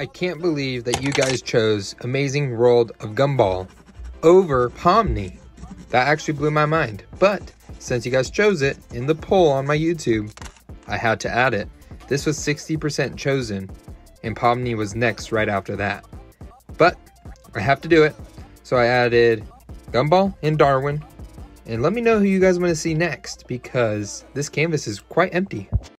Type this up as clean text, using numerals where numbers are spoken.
I can't believe that you guys chose Amazing World of Gumball over Pomni. That actually blew my mind. But since you guys chose it in the poll on my YouTube, I had to add it. This was 60% chosen, and Pomni was next right after that. But I have to do it, so I added Gumball and Darwin. And let me know who you guys want to see next, because this canvas is quite empty.